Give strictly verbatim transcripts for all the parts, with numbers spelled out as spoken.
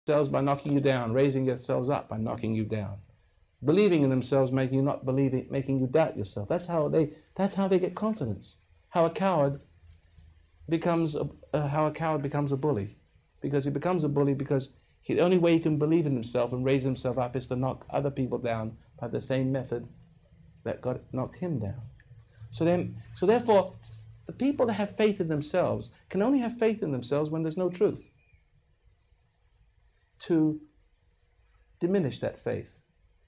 themselves by knocking you down, raising themselves up by knocking you down, believing in themselves, making you not believing, making you doubt yourself. That's how they. That's how they get confidence. How a coward becomes a, uh, how a coward becomes a bully, because he becomes a bully because he, the only way he can believe in himself and raise himself up is to knock other people down by the same method that God knocked him down. So then, so therefore, the people that have faith in themselves can only have faith in themselves when there's no truth to diminish that faith.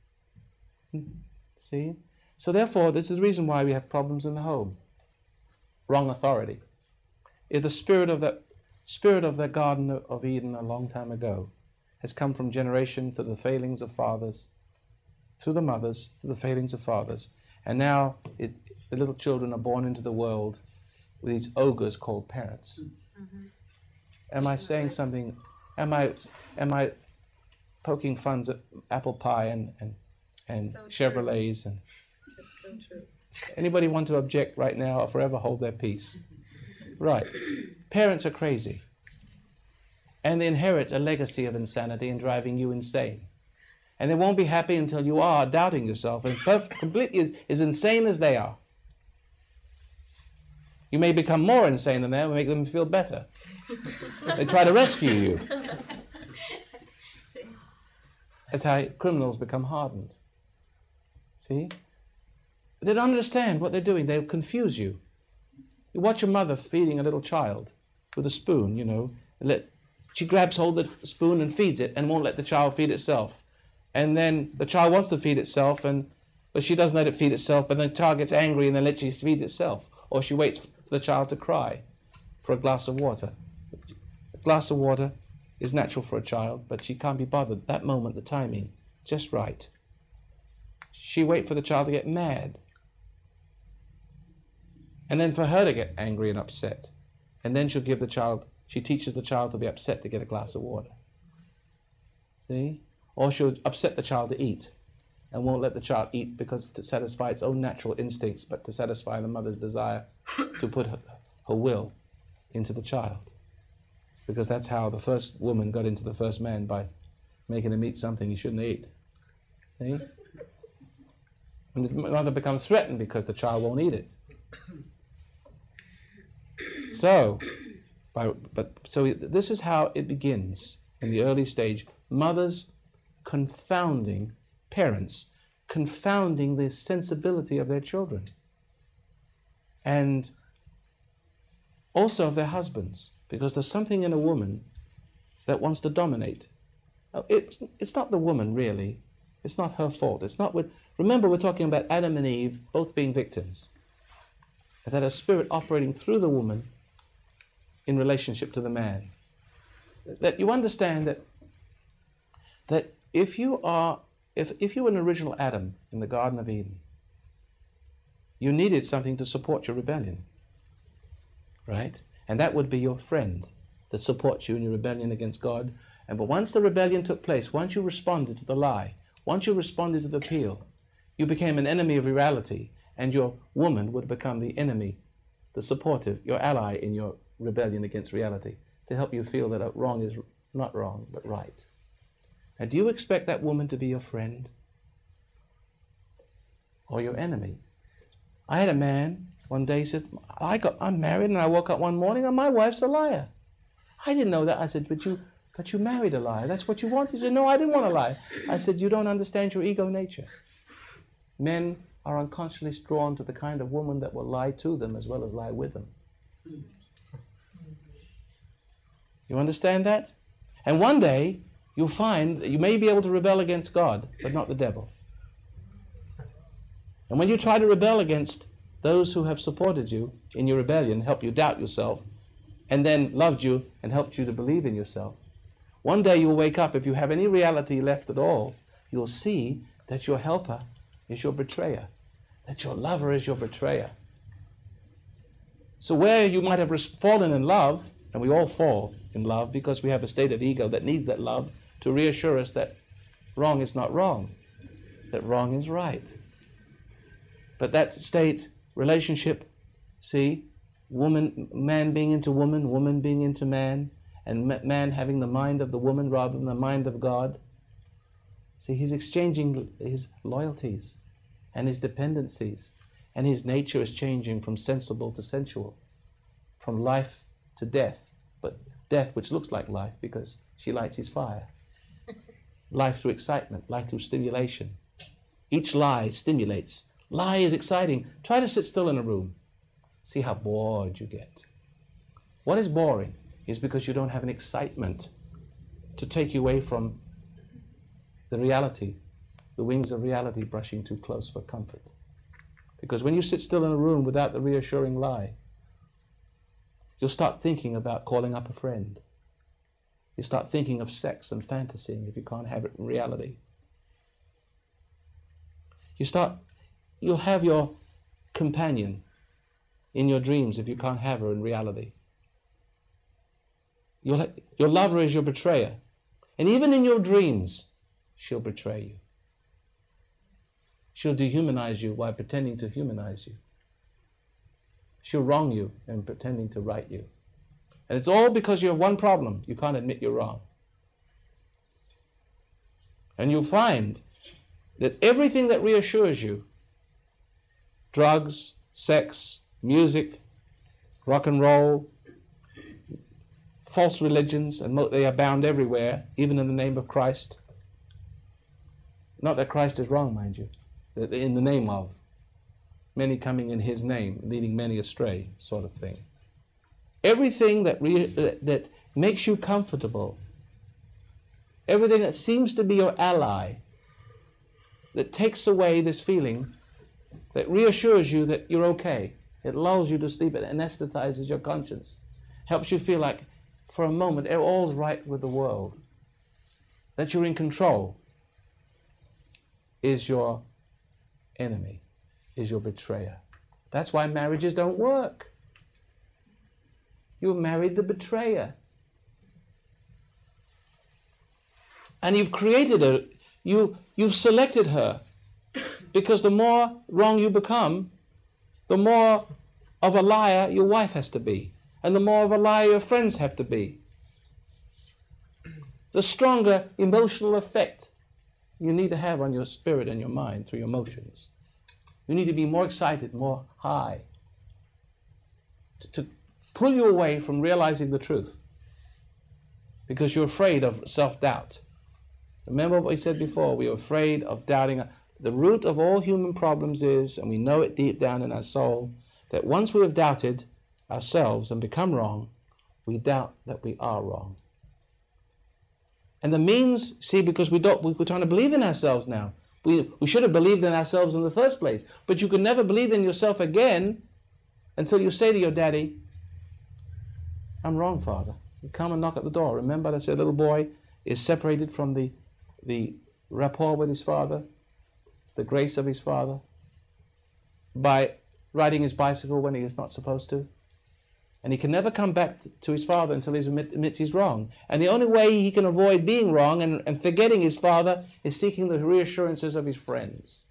See? So therefore, this is the reason why we have problems in the home. Wrong authority. If the spirit of the spirit of the Garden of Eden a long time ago has come from generation through the failings of fathers, through the mothers, through the failings of fathers, and now it, the little children are born into the world with these ogres called parents. Mm-hmm. Am I saying something? Am I am I poking fun at apple pie and and, and so Chevrolets and? That's so true. Anybody want to object right now or forever hold their peace? Right. Parents are crazy. And they inherit a legacy of insanity and driving you insane. And they won't be happy until you are doubting yourself and perfect, completely as, as insane as they are. You may become more insane than them and make them feel better. They try to rescue you. That's how criminals become hardened. See? They don't understand what they're doing. They'll confuse you. You watch a mother feeding a little child with a spoon, you know. Let, she grabs hold of the spoon and feeds it and won't let the child feed itself. And then the child wants to feed itself, and but she doesn't let it feed itself, but then the child gets angry and then lets it feed itself. Or she waits for the child to cry for a glass of water. A glass of water is natural for a child, but she can't be bothered. That moment, the timing, just right. She waits for the child to get mad. And then for her to get angry and upset. And then she'll give the child, she teaches the child to be upset to get a glass of water. See? Or she'll upset the child to eat and won't let the child eat because to satisfy its own natural instincts, but to satisfy the mother's desire to put her, her will into the child. Because that's how the first woman got into the first man, by making him eat something he shouldn't eat. See? And the mother becomes threatened because the child won't eat it. So, by, but so this is how it begins in the early stage. Mothers confounding, parents confounding the sensibility of their children, and also of their husbands, because there's something in a woman that wants to dominate. It's, it's not the woman really. It's not her fault. It's not with, remember, we're talking about Adam and Eve both being victims. That a spirit operating through the woman in relationship to the man. That you understand that that if you are if if you were an original Adam in the Garden of Eden, you needed something to support your rebellion. Right? And that would be your friend that supports you in your rebellion against God. And but once the rebellion took place, once you responded to the lie, once you responded to the appeal, you became an enemy of reality. And your woman would become the enemy, the supportive, your ally in your rebellion against reality, to help you feel that wrong is not wrong, but right. Now, do you expect that woman to be your friend or your enemy? I had a man one day says, I got, I'm married, and I woke up one morning and my wife's a liar. I didn't know that. I said, but you, but you married a liar. That's what you want? He said, no, I didn't want to lie. I said, you don't understand your ego nature. Men are unconsciously drawn to the kind of woman that will lie to them as well as lie with them. You understand that? And one day, you'll find that you may be able to rebel against God, but not the devil. And when you try to rebel against those who have supported you in your rebellion, helped you doubt yourself, and then loved you and helped you to believe in yourself, one day you'll wake up, if you have any reality left at all, you'll see that your helper is your betrayer, that your lover is your betrayer. So where you might have fallen in love, and we all fall in love because we have a state of ego that needs that love to reassure us that wrong is not wrong, that wrong is right. But that state, relationship, see, woman, man being into woman, woman being into man, and man having the mind of the woman rather than the mind of God. See, he's exchanging his loyalties and his dependencies, and his nature is changing from sensible to sensual, from life to death, but death which looks like life because she lights his fire. Life through excitement, life through stimulation. Each lie stimulates. Lie is exciting. Try to sit still in a room. See how bored you get. What is boring is because you don't have an excitement to take you away from the reality, the wings of reality brushing too close for comfort. Because when you sit still in a room without the reassuring lie, you'll start thinking about calling up a friend. You start thinking of sex and fantasying if you can't have it in reality. You start, you'll have your companion in your dreams if you can't have her in reality. You'll ha- your lover is your betrayer. And even in your dreams, she'll betray you. She'll dehumanize you while pretending to humanize you. She'll wrong you and pretending to right you. And it's all because you have one problem. You can't admit you're wrong. And you'll find that everything that reassures you, drugs, sex, music, rock and roll, false religions, and they abound everywhere, even in the name of Christ. Not that Christ is wrong, mind you, in the name of. Many coming in his name, leading many astray, sort of thing. Everything that, re that makes you comfortable, everything that seems to be your ally, that takes away this feeling, that reassures you that you're okay. It lulls you to sleep, it anesthetizes your conscience, helps you feel like for a moment all's right with the world, that you're in control, is your enemy, is your betrayer. That's why marriages don't work. You married the betrayer. And you've created her, you, you've selected her, because the more wrong you become, the more of a liar your wife has to be, and the more of a liar your friends have to be. The stronger emotional effect you need to have on your spirit and your mind through your emotions. You need to be more excited, more high, to, to pull you away from realizing the truth, because you're afraid of self-doubt. Remember what we said before, we are afraid of doubting. The root of all human problems is, and we know it deep down in our soul, that once we have doubted ourselves and become wrong, we doubt that we are wrong. And the means, see, because we don't, we're trying to believe in ourselves now. We, we should have believed in ourselves in the first place. But you can never believe in yourself again until you say to your daddy, I'm wrong, Father. You come and knock at the door. Remember I said a little boy is separated from the, the rapport with his father, the grace of his father, by riding his bicycle when he is not supposed to. And he can never come back to his father until he admits he's wrong. And the only way he can avoid being wrong and, and forgetting his father is seeking the reassurances of his friends.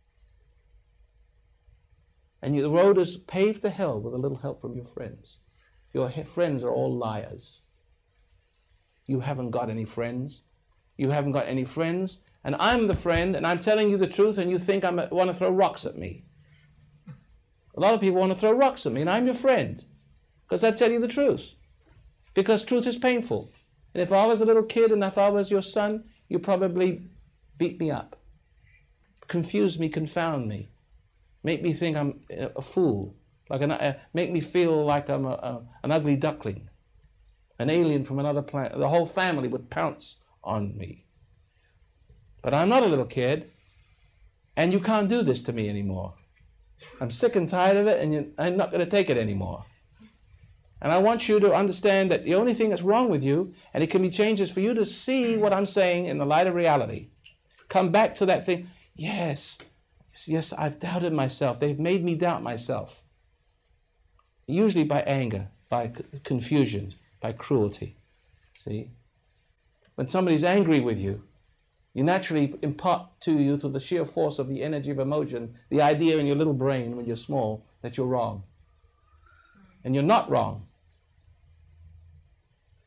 And you, the road is paved to hell with a little help from your friends. Your friends are all liars. You haven't got any friends. You haven't got any friends. And I'm the friend, and I'm telling you the truth, and you think I want to throw rocks at me. A lot of people want to throw rocks at me, and I'm your friend. Because I tell you the truth. Because truth is painful. And if I was a little kid and if I was your son, you'd probably beat me up. Confuse me, confound me. Make me think I'm a fool. Like an, uh, make me feel like I'm a, a, an ugly duckling. An alien from another planet. The whole family would pounce on me. But I'm not a little kid. And you can't do this to me anymore. I'm sick and tired of it, and you, I'm not going to take it anymore. And I want you to understand that the only thing that's wrong with you, and it can be changed, is for you to see what I'm saying in the light of reality. Come back to that thing. Yes, yes, I've doubted myself. They've made me doubt myself. Usually by anger, by confusion, by cruelty. See? When somebody's angry with you, you naturally impart to you, through the sheer force of the energy of emotion, the idea in your little brain when you're small that you're wrong. And you're not wrong.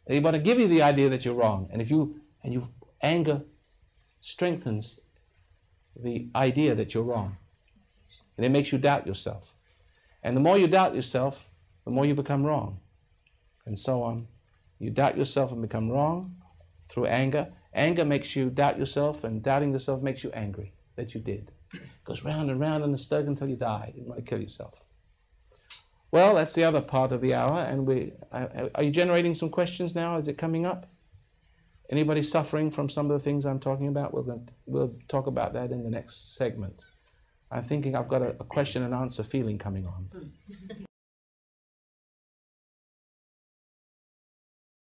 They want to give you the idea that you're wrong. And if you, and you, anger strengthens the idea that you're wrong. And it makes you doubt yourself. And the more you doubt yourself, the more you become wrong. And so on. You doubt yourself and become wrong through anger. Anger makes you doubt yourself, and doubting yourself makes you angry that you did. It goes round and round in the circle until you die. You might kill yourself. Well, that's the other part of the hour. And we uh, are you generating some questions now? Is it coming up? Anybody suffering from some of the things I'm talking about? We're going to, we'll talk about that in the next segment. I'm thinking I've got a, a question and answer feeling coming on.